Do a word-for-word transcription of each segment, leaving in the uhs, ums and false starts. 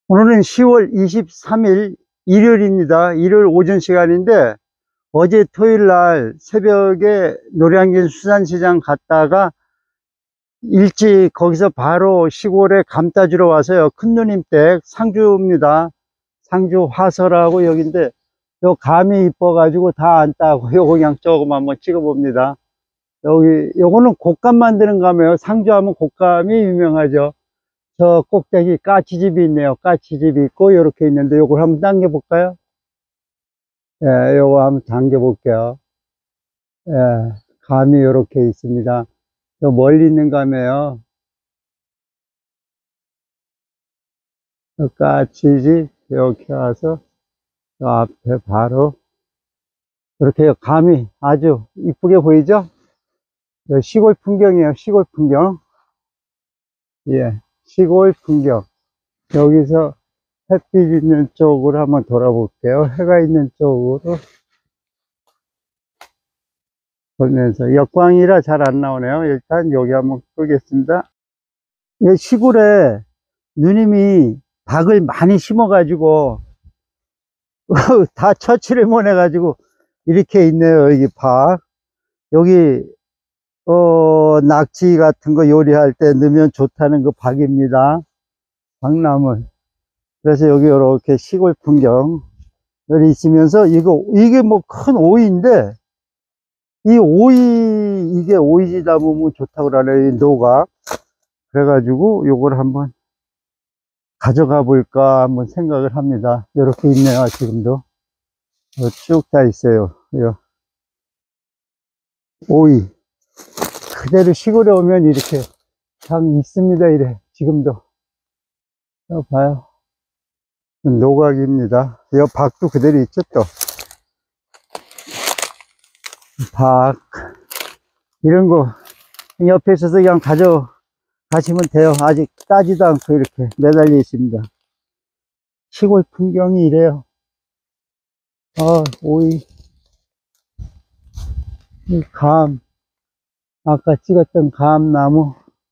오늘은 시월 이십삼일 일요일입니다. 일요일 오전 시간인데, 어제 토요일 날 새벽에 노량진 수산시장 갔다가 일찍 거기서 바로 시골에 감 따주러 와서요. 큰누님댁 상주입니다. 상주 화서라고 여긴데, 요 감이 이뻐가지고 다 안 따고 요거 그냥 조금 한번 찍어봅니다. 여기 요거는 곶감 만드는 감이에요. 상주하면 곶감이 유명하죠. 저 꼭대기 까치집이 있네요. 까치집이 있고 이렇게 있는데 요걸 한번 당겨 볼까요? 예, 요거 한번 당겨 볼게요. 예, 감이 이렇게 있습니다. 저 멀리 있는 감이에요. 저 까치집 이렇게 와서 저 앞에 바로 이렇게 감이 아주 이쁘게 보이죠? 시골 풍경이에요. 시골 풍경. 예, 시골 풍경. 여기서 햇빛 있는 쪽으로 한번 돌아볼게요. 해가 있는 쪽으로 보면서 역광이라 잘 안 나오네요. 일단 여기 한번 끄겠습니다. 이 시골에 누님이 닭을 많이 심어 가지고 다 처치를 못 해 가지고 이렇게 있네요. 여기 박 여기 어 낙지 같은 거 요리할 때 넣으면 좋다는 그 박입니다. 박나물. 그래서 여기 이렇게 시골 풍경 여기 있으면서 이거 이게 뭐 큰 오이인데 이 오이 이게 오이지다 보면 좋다고 그러네. 이 노가. 그래가지고 요걸 한번 가져가 볼까 한번 생각을 합니다. 이렇게 있네요. 지금도 쭉 다 있어요. 요 오이 그대로 시골에 오면 이렇게 장 있습니다. 이래 지금도 요 봐요. 노각입니다. 요 박도 그대로 있죠. 또 박 이런 거 옆에 있어서 그냥 가져가시면 돼요. 아직 따지도 않고 이렇게 매달려 있습니다. 시골 풍경이 이래요. 아, 오이, 이 감, 아까 찍었던 감나무,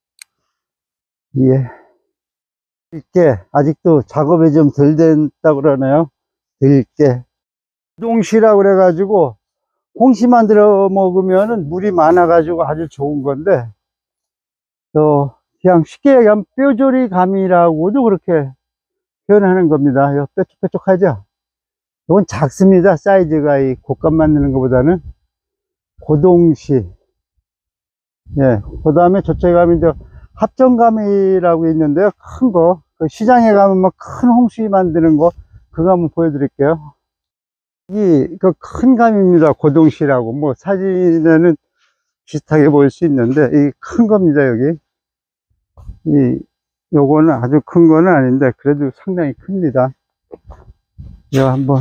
예. 들깨, 아직도 작업이 좀 덜 됐다고 그러네요. 들깨. 동시라고 그래가지고, 홍시 만들어 먹으면은 물이 많아가지고 아주 좋은 건데, 또, 그냥 쉽게 얘기하면 뼈조리 감이라고도 그렇게 표현하는 겁니다. 요 뾰족뾰족하죠? 이건 작습니다. 사이즈가 이 곶감 만드는 것보다는. 고동시. 예. 그 다음에 저쪽에 가면 이제 합정감이라고 있는데요. 큰 거. 그 시장에 가면 막 큰 홍시 만드는 거. 그거 한번 보여드릴게요. 이, 그 큰 감입니다. 고동시라고. 뭐 사진에는 비슷하게 보일 수 있는데, 이 큰 겁니다, 여기. 이, 요거는 아주 큰 거는 아닌데, 그래도 상당히 큽니다. 이거 한번.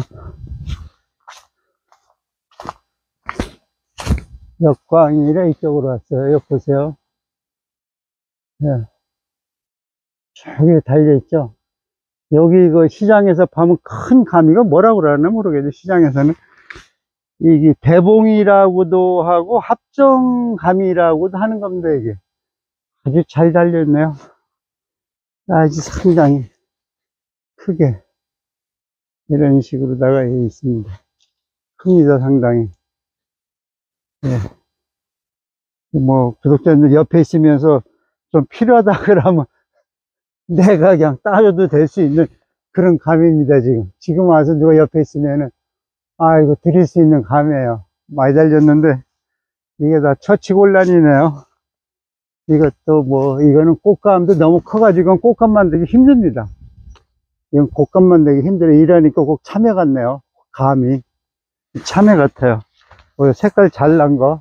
역광이래 이쪽으로 왔어요. 여기 보세요. 예. 저기 달려있죠. 여기 그 시장에서 파면 큰 감이가 뭐라고 그러나 모르겠어요. 시장에서는. 이게 대봉이라고도 하고 합정감이라고도 하는 겁니다. 이게 아주 잘 달려있네요. 아주 상당히 크게 이런 식으로다가 있습니다. 큽니다. 상당히. 예. 뭐 구독자님들 옆에 있으면서 좀 필요하다 그러면 내가 그냥 따줘도 될 수 있는 그런 감입니다. 지금 지금 와서 누가 옆에 있으면은 아 이거 드릴 수 있는 감이에요. 많이 달렸는데 이게 다 처치곤란이네요. 이것도 뭐 이거는 꽃감도 너무 커가지고 꽃감 만들기 힘듭니다. 이건 꽃감 만들기 힘들어. 이러니까 꼭 참외 같네요. 감이 참외 같아요. 색깔 잘 난 거.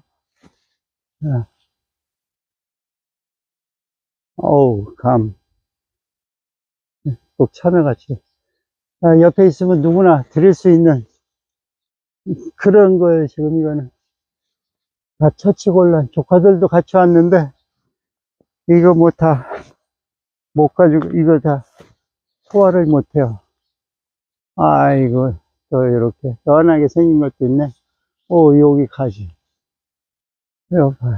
어우 감 꼭 참외같이 아, 옆에 있으면 누구나 드릴 수 있는 그런 거예요. 지금 이거는 다 처치곤란. 조카들도 같이 왔는데 이거 뭐 다 못 가지고 이거 다 소화를 못해요. 아이고 또 이렇게 연하게 생긴 것도 있네. 오 여기 가지. 여기 봐요.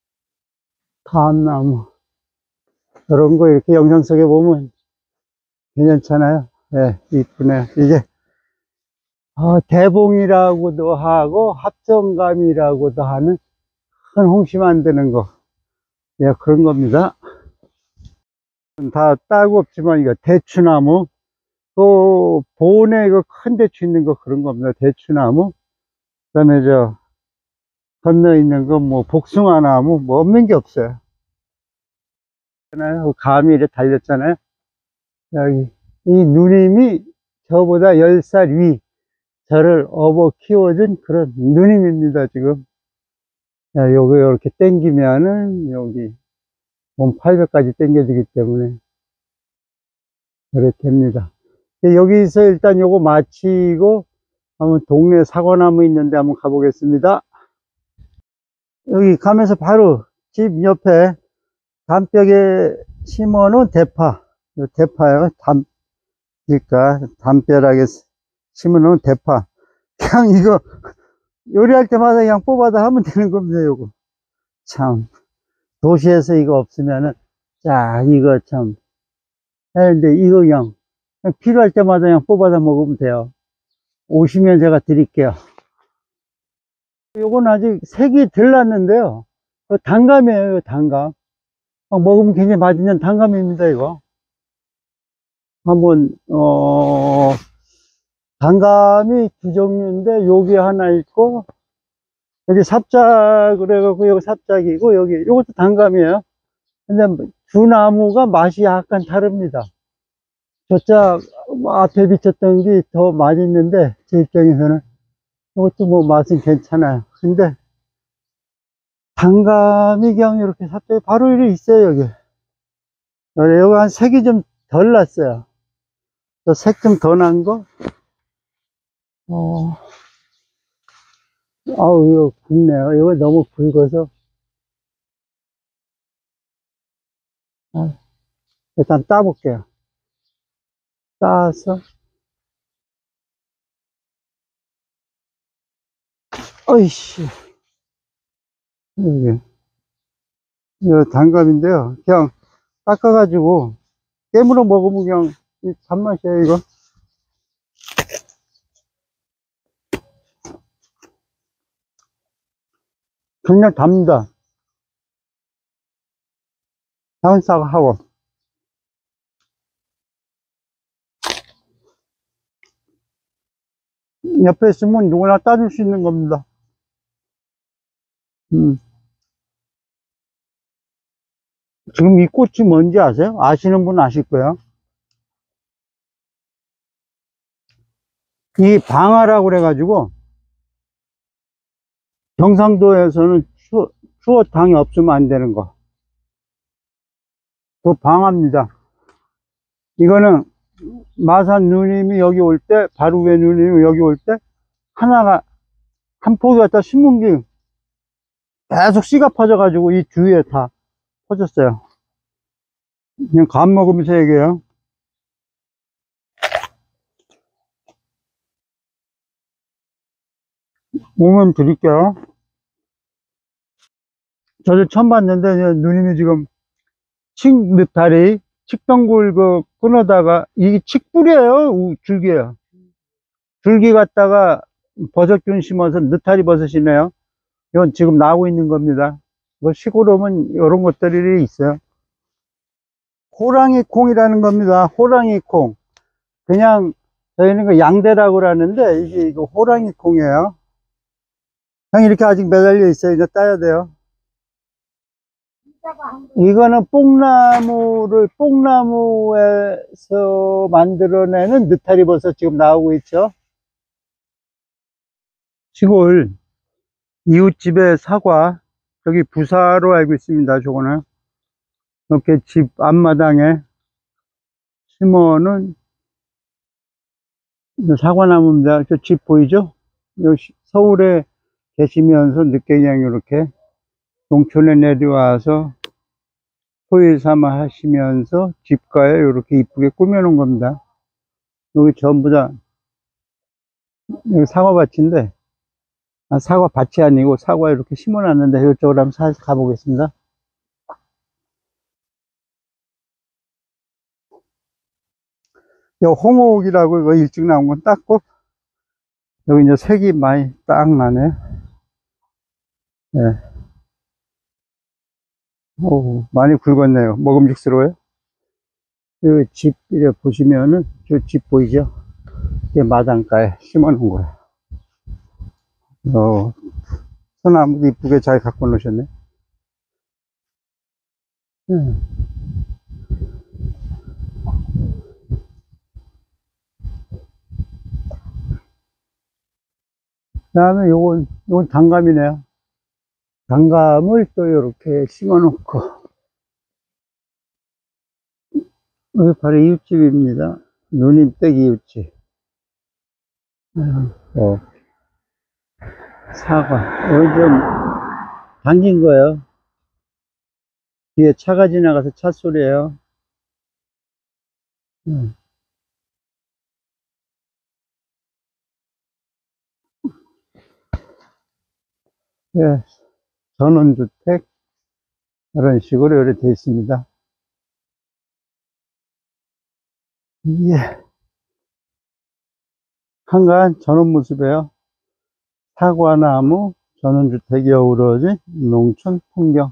감나무 이런 거 이렇게 영상 속에 보면 괜찮잖아요. 예, 이쁘네. 이게, 어, 대봉이라고도 하고, 합정감이라고도 하는 큰 홍시 만드는 거. 예, 그런 겁니다. 다 따고 없지만, 이거 대추나무, 또, 본에 이거 큰 대추 있는 거 그런 겁니다. 대추나무. 그 다음에 저, 건너 있는 건 뭐, 복숭아나무, 뭐 없는 게 없어요. 감이 이렇게 달렸잖아요. 여기. 이 누님이 저보다 열 살 위, 저를 업어 키워준 그런 누님입니다, 지금. 야, 요거 이렇게 당기면은, 여기, 몸 팔백까지 당겨지기 때문에, 그렇게 됩니다. 여기서 일단 요거 마치고, 한번 동네 사과나무 있는데 한번 가보겠습니다. 여기 가면서 바로 집 옆에 담벼락에 심어놓은 대파. 요 대파요. 담, 그러니까 담벼락에 심어놓은 대파. 그냥 이거 요리할 때마다 그냥 뽑아다 하면 되는 겁니다, 요거. 참. 도시에서 이거 없으면은, 자, 이거 참. 근데 이거 그냥, 그냥 필요할 때마다 그냥 뽑아다 먹으면 돼요. 오시면 제가 드릴게요. 요건 아직 색이 덜 났는데요. 단감이에요, 단감. 먹으면 굉장히 맛있는 단감입니다, 이거. 한번, 어, 단감이 두 종류인데, 여기 하나 있고, 여기 삽작, 그래갖고, 여기 삽작이고, 여기, 요것도 단감이에요. 근데 두 나무가 맛이 약간 다릅니다. 저짝 앞에 비쳤던 게 더 맛있는데, 제 입장에서는. 이것도 뭐 맛은 괜찮아요. 근데, 단감이 그냥 이렇게 삽작이 바로 이렇게 있어요, 여기. 여기 한 색이 좀 덜 났어요. 색 좀 더 난 거? 어, 아우, 이거 굵네요. 이거 너무 굵어서. 아, 일단 따볼게요. 따서, 어이씨. 여기. 이거 단감인데요. 그냥 깎아가지고, 깨물어 먹으면 그냥 이 단맛이에요, 이거. 그냥 답니다. 다운싸고 옆에 있으면 누구나 따줄 수 있는 겁니다. 음. 지금 이 꽃이 뭔지 아세요? 아시는 분 아실 거예요. 이 방아라고 그래가지고, 경상도에서는 추, 추어탕이 없으면 안 되는 거. 그 방아입니다. 이거는 마산 누님이 여기 올 때, 바로 위에 누님이 여기 올 때, 하나가, 한 포기 갖다 심은 게 계속 씨가 퍼져가지고 이 주위에 다 퍼졌어요. 그냥 감 먹으면서 얘기해요. 오면 드릴게요. 저도 처음 봤는데, 누님이 지금 칡 느타리, 칡덩굴 그 끊어다가, 이게 칡뿌리예요, 줄기예요. 줄기 갖다가 버섯균 심어서 느타리 버섯이네요. 이건 지금 나오고 있는 겁니다. 뭐 시골 오면 이런 것들이 있어요. 호랑이 콩이라는 겁니다. 호랑이 콩. 그냥 저희는 그 양대라고 하는데 이게 이거 호랑이 콩이에요. 그냥 이렇게 아직 매달려 있어요. 이제 따야 돼요. 이거는 뽕나무를 뽕나무에서 만들어내는 느타리 버섯 지금 나오고 있죠. 시골 이웃집의 사과, 여기 부사로 알고 있습니다. 저거는 이렇게 집 앞마당에 심어놓은 사과나무입니다. 저 집 보이죠? 서울에 계시면서 늦게 그냥 이렇게 농촌에 내려와서 토일 삼아 하시면서 집가에 이렇게 이쁘게 꾸며놓은 겁니다. 여기 전부 다 여기 사과밭인데, 아, 사과밭이 아니고 사과 이렇게 심어놨는데 이쪽으로 한번 살짝 가보겠습니다. 요 홍옥이라고 이거 일찍 나온 건 땄고, 여기 이제 색이 많이 딱 나네. 예. 오, 많이 굵었네요. 먹음직스러워요. 그 집, 이렇게 보시면은, 저 집 보이죠? 이게 마당가에 심어 놓은 거예요. 어, 소나무도 이쁘게 잘 갖고 놓으셨네. 음. 그 다음에 요건, 요건 단감이네요. 단감을 또 이렇게 심어 놓고, 여기 바로 이웃집입니다. 누님댁 이웃집. 음, 어, 사과. 여기 좀 당긴 거예요. 뒤에 차가 지나가서 차 소리예요. 음. 예, 전원주택 이런 식으로 이렇게 되어 있습니다. 예, 한가한 전원 모습이에요. 사과나무, 전원주택이 어우러진 농촌 풍경.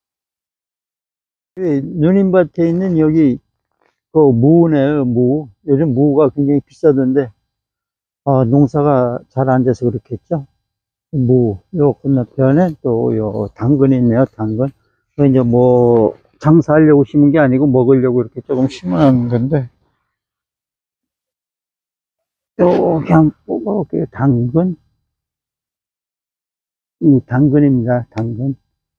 누님밭에 있는 여기 그 무네요, 무. 요즘 무가 굉장히 비싸던데, 아, 농사가 잘 안 돼서 그렇겠죠. 무, 요 건너편에 또 요 당근이 있네요, 당근. 그 이제 뭐 장사하려고 심은 게 아니고 먹으려고 이렇게 조금 심어놓은 건데, 여기 한번 뽑아볼게요. 당근. 이 당근입니다, 당근.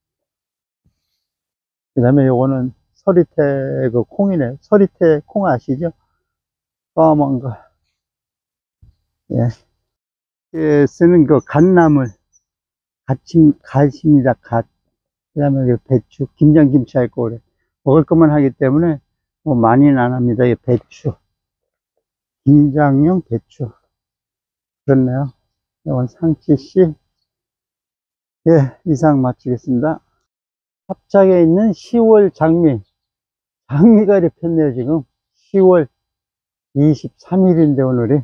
그 다음에 요거는 서리태 그 콩이네. 서리태 콩 아시죠? 까만 거. 예. 예, 쓰는 그 갓나물. 갓임, 갓입니다, 갓. 그 다음에 배추, 김장김치 할 거 그래. 먹을 것만 하기 때문에 뭐 많이는 안 합니다. 이 배추. 김장용 배추. 그렇네요. 이건 상치씨. 예, 이상 마치겠습니다. 합작에 있는 시월 장미. 장미가 이렇게 폈네요, 지금. 시월 이십삼 일인데, 오늘이.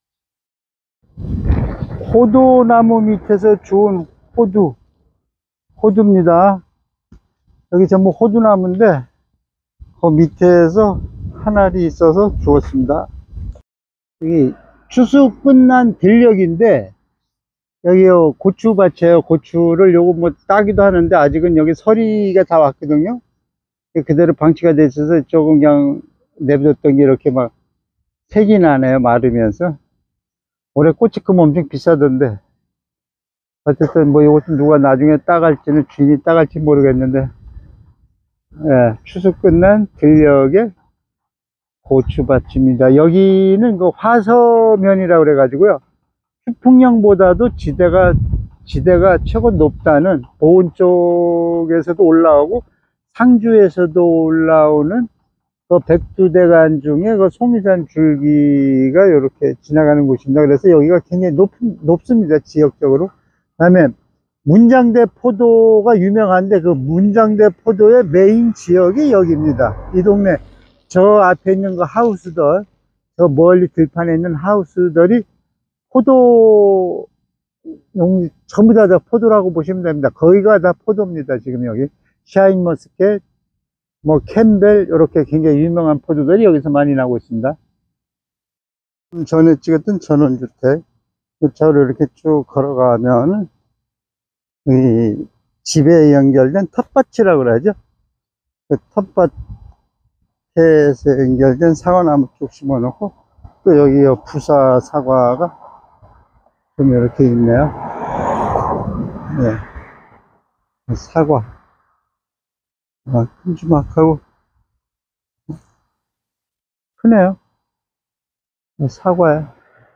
호두나무 밑에서 주운 호두. 호두입니다. 여기 전부 호두나무인데, 그 밑에서 한 알이 있어서 주웠습니다. 여기 추수 끝난 들녘인데, 여기요, 고추밭이에요. 고추를 요거 뭐 따기도 하는데, 아직은 여기 서리가 다 왔거든요. 그대로 방치가 돼 있어서 조금 그냥 내버렸던 게 이렇게 막 색이 나네요, 마르면서. 올해 꼬치금 엄청 비싸던데, 어쨌든 뭐 이것도 누가 나중에 따갈지는 주인이 따갈지 모르겠는데, 예, 추수 끝난 들녘의 고추밭입니다. 여기는 그 화서면이라고 그래가지고요, 휴풍령보다도 지대가 지대가 최고 높다는, 보은 쪽에서도 올라오고 상주에서도 올라오는 그 백두대간 중에 그 소미산 줄기가 이렇게 지나가는 곳입니다. 그래서 여기가 굉장히 높, 높습니다, 지역적으로. 그 다음에 문장대 포도가 유명한데, 그 문장대 포도의 메인 지역이 여기입니다. 이 동네, 저 앞에 있는 그 하우스들, 저 멀리 들판에 있는 하우스들이 포도 용, 전부 다, 다 포도라고 보시면 됩니다. 거기가 다 포도입니다. 지금 여기 샤인머스켓, 뭐 캠벨, 이렇게 굉장히 유명한 포도들이 여기서 많이 나고 있습니다. 전에 찍었던 전원주택, 그 차로 이렇게 쭉 걸어가면 이 집에 연결된 텃밭이라고 그러죠. 그 텃밭에서 연결된 사과나무 쭉 심어 놓고, 또 여기 부사 사과가 좀 이렇게 있네요. 네. 사과. 아, 큼지막하고 크네요. 사과야.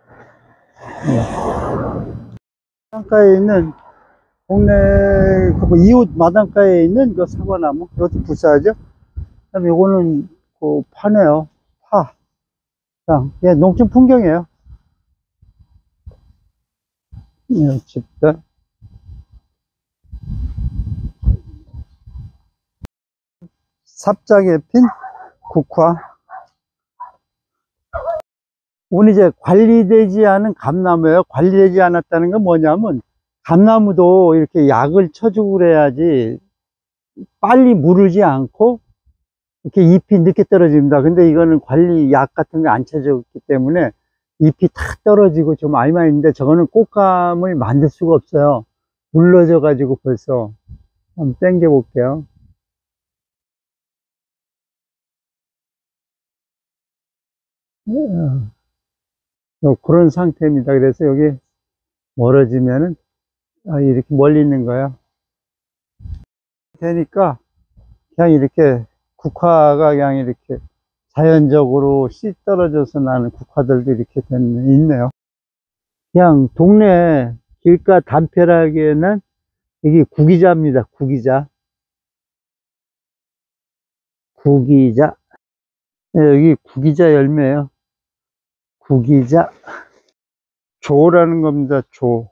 네. 마당가에 있는, 동네 그 이웃 마당가에 있는 그 사과나무, 이것도 부사하죠. 그다음에 이거는 그 파네요. 파. 그냥 예, 농촌 풍경이에요. 예, 집들. 삽장에 핀 국화. 오늘 이제 관리되지 않은 감나무예요. 관리되지 않았다는 건 뭐냐면, 감나무도 이렇게 약을 쳐주고 그래야지 빨리 무르지 않고 이렇게 잎이 늦게 떨어집니다. 근데 이거는 관리 약 같은 거 안 쳐줬기 때문에 잎이 탁 떨어지고 좀 아이마이인데, 저거는 꽃감을 만들 수가 없어요. 물러져 가지고 벌써. 한번 당겨 볼게요. 어, 그런 상태입니다. 그래서 여기 멀어지면은 아, 이렇게 멀리 있는 거예요. 되니까 그냥 이렇게 국화가 그냥 이렇게 자연적으로 씨 떨어져서 나는 국화들도 이렇게 됐네, 있네요. 그냥 동네 길가 담벼락에는 이게 구기자입니다. 구기자. 구기자. 네, 여기 구기자 열매예요. 구기자. 조라는 겁니다. 조.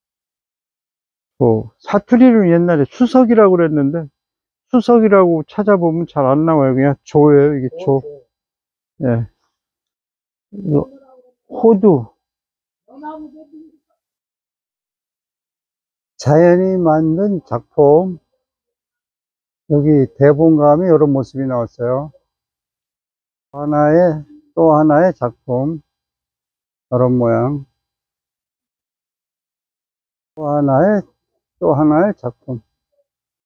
조. 사투리는 옛날에 수석이라고 그랬는데, 수석이라고 찾아보면 잘 안 나와요. 그냥 조예요. 이게 조. 예. 이거 호두. 자연이 만든 작품. 여기 대봉감이 이런 모습이 나왔어요. 하나의, 또 하나의 작품. 이런 모양. 또 하나의, 또 하나의 작품.